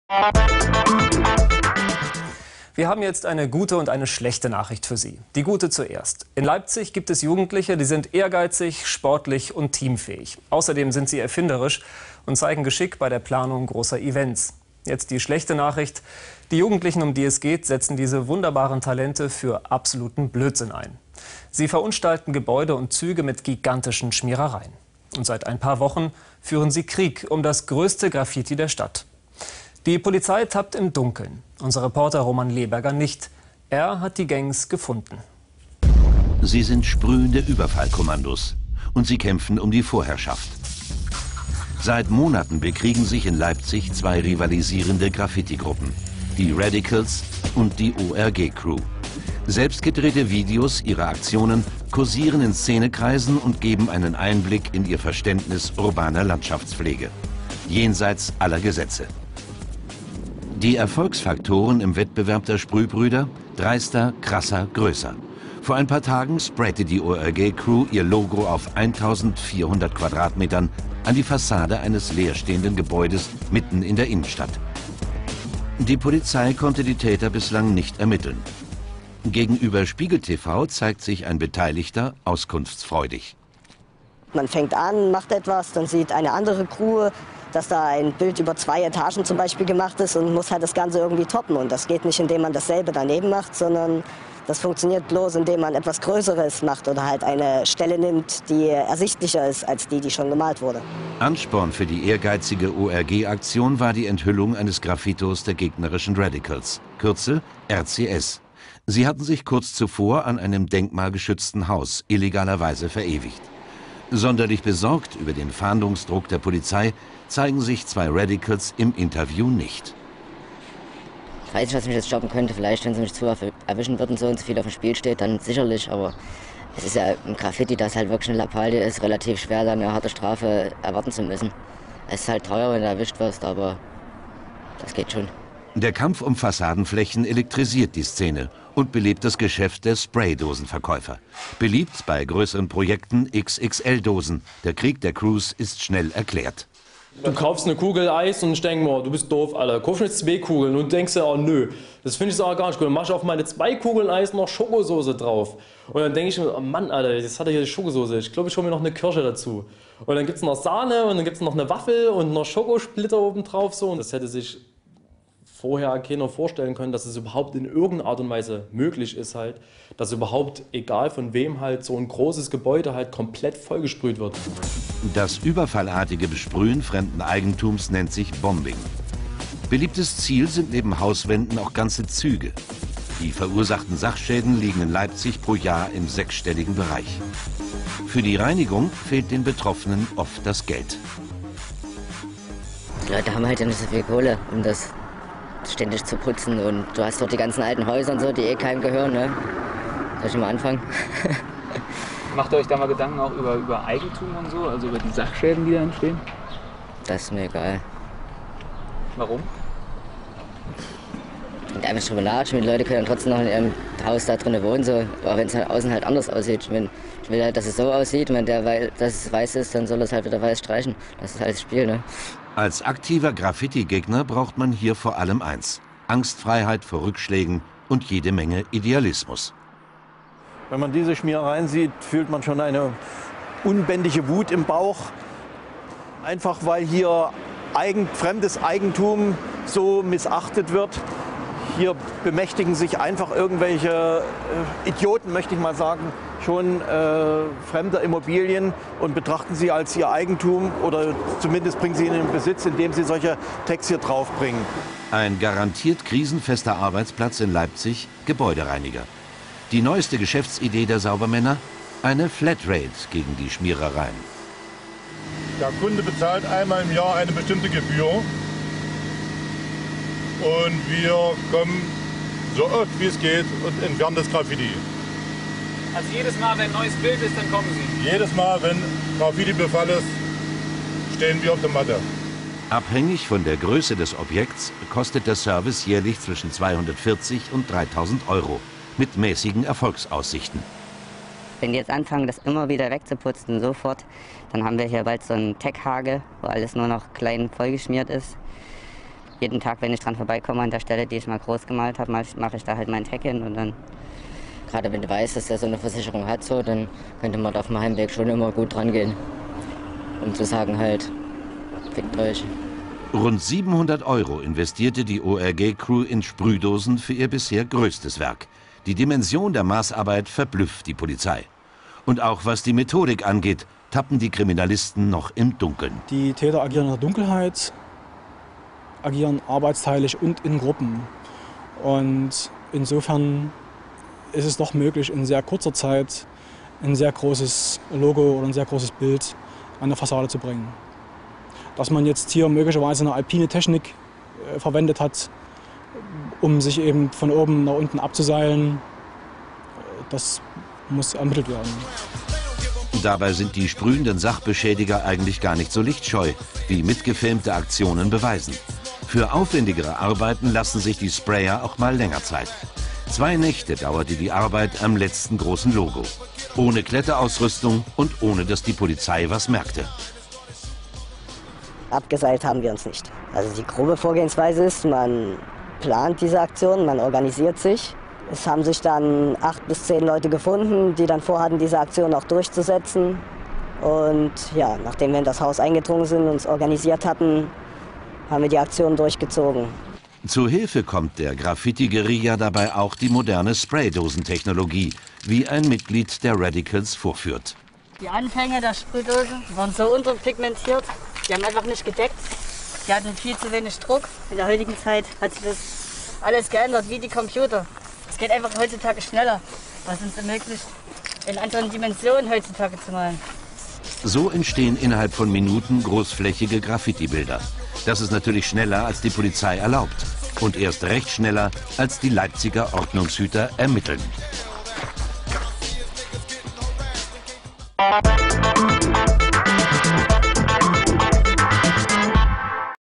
Wir haben jetzt eine gute und eine schlechte Nachricht für Sie. Die gute zuerst. In Leipzig gibt es Jugendliche, die sind ehrgeizig, sportlich und teamfähig. Außerdem sind sie erfinderisch und zeigen Geschick bei der Planung großer Events. Jetzt die schlechte Nachricht. Die Jugendlichen, um die es geht, setzen diese wunderbaren Talente für absoluten Blödsinn ein. Sie verunstalten Gebäude und Züge mit gigantischen Schmierereien. Und seit ein paar Wochen führen sie Krieg um das größte Graffiti der Stadt. Die Polizei tappt im Dunkeln. Unser Reporter Roman Leberger nicht. Er hat die Gangs gefunden. Sie sind sprühende Überfallkommandos und sie kämpfen um die Vorherrschaft. Seit Monaten bekriegen sich in Leipzig zwei rivalisierende Graffiti-Gruppen, die Radicals und die ORG-Crew. Selbstgedrehte Videos ihrer Aktionen kursieren in Szenekreisen und geben einen Einblick in ihr Verständnis urbaner Landschaftspflege, jenseits aller Gesetze. Die Erfolgsfaktoren im Wettbewerb der Sprühbrüder: dreister, krasser, größer. Vor ein paar Tagen sprayte die ORG-Crew ihr Logo auf 1400 Quadratmetern an die Fassade eines leerstehenden Gebäudes mitten in der Innenstadt. Die Polizei konnte die Täter bislang nicht ermitteln. Gegenüber Spiegel TV zeigt sich ein Beteiligter auskunftsfreudig. Man fängt an, macht etwas, dann sieht eine andere Crew, dass da ein Bild über 2 Etagen zum Beispiel gemacht ist und muss halt das Ganze irgendwie toppen. Und das geht nicht, indem man dasselbe daneben macht, sondern das funktioniert bloß, indem man etwas Größeres macht oder halt eine Stelle nimmt, die ersichtlicher ist als die schon gemalt wurde. Ansporn für die ehrgeizige ORG-Aktion war die Enthüllung eines Graffitos der gegnerischen Radicals, Kürzel RCS. Sie hatten sich kurz zuvor an einem denkmalgeschützten Haus illegalerweise verewigt. Sonderlich besorgt über den Fahndungsdruck der Polizei zeigen sich zwei Radicals im Interview nicht. Ich weiß nicht, was mich jetzt stoppen könnte. Vielleicht, wenn sie mich zu erwischen würden, so und so viel auf dem Spiel steht, dann sicherlich. Aber es ist ja ein Graffiti, das halt wirklich eine Lappalie ist, relativ schwer, da eine harte Strafe erwarten zu müssen. Es ist halt teuer, wenn du erwischt wirst, aber das geht schon. Der Kampf um Fassadenflächen elektrisiert die Szene und belebt das Geschäft der Spraydosenverkäufer. Beliebt bei größeren Projekten XXL-Dosen. Der Krieg der Crews ist schnell erklärt. Du kaufst eine Kugel Eis und ich denke mir, du bist doof, Alter. Kauf jetzt 2 Kugeln und denkst dir, oh nö, das finde ich auch gar nicht gut. Dann mach ich auf meine 2 Kugeln Eis noch Schokosoße drauf. Und dann denke ich mir, oh Mann, Alter, jetzt hat er hier die Schokosoße. Ich glaube, ich hole mir noch eine Kirsche dazu. Und dann gibt es noch Sahne und dann gibt es noch eine Waffel und noch Schokosplitter oben drauf. So. Und das hätte sich vorher keiner vorstellen können, dass es überhaupt in irgendeiner Art und Weise möglich ist halt, dass überhaupt, egal von wem halt, so ein großes Gebäude halt komplett vollgesprüht wird. Das überfallartige Besprühen fremden Eigentums nennt sich Bombing. Beliebtes Ziel sind neben Hauswänden auch ganze Züge. Die verursachten Sachschäden liegen in Leipzig pro Jahr im 6-stelligen Bereich. Für die Reinigung fehlt den Betroffenen oft das Geld. Die Leute haben halt ja nicht so viel Kohle, um das ständig zu putzen, und du hast dort die ganzen alten Häuser und so, die keinem gehören, ne? Soll ich mal anfangen? Macht ihr euch da mal Gedanken auch über Eigentum und so, also über die Sachschäden, die da entstehen? Das ist mir egal. Warum? Und einfach drüber nachdenken, die Leute können dann trotzdem noch in ihrem Haus da drinnen wohnen, so, auch wenn es halt außen halt anders aussieht. Ich will halt, dass es so aussieht, und wenn der dass es weiß ist, dann soll es halt wieder weiß streichen. Das ist halt das Spiel, ne? Als aktiver Graffiti-Gegner braucht man hier vor allem eins: Angstfreiheit vor Rückschlägen und jede Menge Idealismus. Wenn man diese Schmierereien sieht, fühlt man schon eine unbändige Wut im Bauch. Einfach weil hier fremdes Eigentum so missachtet wird. Hier bemächtigen sich einfach irgendwelche Idioten, möchte ich mal sagen, schon fremder Immobilien und betrachten sie als ihr Eigentum, oder zumindest bringen sie ihn in Besitz, indem sie solche Tags hier draufbringen. Ein garantiert krisenfester Arbeitsplatz in Leipzig: Gebäudereiniger. Die neueste Geschäftsidee der Saubermänner: eine Flatrate gegen die Schmierereien. Der Kunde bezahlt einmal im Jahr eine bestimmte Gebühr und wir kommen so oft wie es geht und entfernen das Graffiti. Also jedes Mal, wenn ein neues Bild ist, dann kommen Sie? Jedes Mal, wenn Graffiti-Befall ist, stehen wir auf der Matte. Abhängig von der Größe des Objekts kostet der Service jährlich zwischen 240 und 3.000 Euro, mit mäßigen Erfolgsaussichten. Wenn die jetzt anfangen, das immer wieder wegzuputzen und sofort, dann haben wir hier bald so einen Tech-Hagel, wo alles nur noch klein vollgeschmiert ist. jeden Tag, wenn ich dran vorbeikomme an der Stelle, die ich mal groß gemalt habe, mache ich da halt meinen Tag hin und dann... Gerade wenn du weißt, dass der so eine Versicherung hat, so, dann könnte man da auf dem Heimweg schon immer gut dran gehen. Um zu sagen halt, fickt euch. Rund 700 € investierte die ORG-Crew in Sprühdosen für ihr bisher größtes Werk. Die Dimension der Maßarbeit verblüfft die Polizei. Und auch was die Methodik angeht, tappen die Kriminalisten noch im Dunkeln. Die Täter agieren in der Dunkelheit, agieren arbeitsteilig und in Gruppen. Und insofern ist es doch möglich, in sehr kurzer Zeit ein sehr großes Logo oder ein sehr großes Bild an der Fassade zu bringen. Dass man jetzt hier möglicherweise eine alpine Technik verwendet hat, um sich eben von oben nach unten abzuseilen, das muss ermittelt werden. Dabei sind die sprühenden Sachbeschädiger eigentlich gar nicht so lichtscheu, wie mitgefilmte Aktionen beweisen. Für aufwendigere Arbeiten lassen sich die Sprayer auch mal länger Zeit. 2 Nächte dauerte die Arbeit am letzten großen Logo. Ohne Kletterausrüstung und ohne, dass die Polizei was merkte. Abgeseilt haben wir uns nicht. Also die grobe Vorgehensweise ist, man plant diese Aktion, man organisiert sich. Es haben sich dann 8 bis 10 Leute gefunden, die dann vorhatten, diese Aktion auch durchzusetzen. Und ja, nachdem wir in das Haus eingedrungen sind und uns organisiert hatten, haben wir die Aktion durchgezogen. Zur Hilfe kommt der Graffiti-Guerilla dabei auch die moderne Spraydosentechnologie, wie ein Mitglied der Radicals vorführt. Die Anfänge der Sprühdose waren so unterpigmentiert, die haben einfach nicht gedeckt. Die hatten viel zu wenig Druck. In der heutigen Zeit hat sich das alles geändert, wie die Computer. Es geht einfach heutzutage schneller, was uns ermöglicht, in anderen Dimensionen heutzutage zu malen. So entstehen innerhalb von Minuten großflächige Graffiti-Bilder. Das ist natürlich schneller, als die Polizei erlaubt. Und erst recht schneller, als die Leipziger Ordnungshüter ermitteln.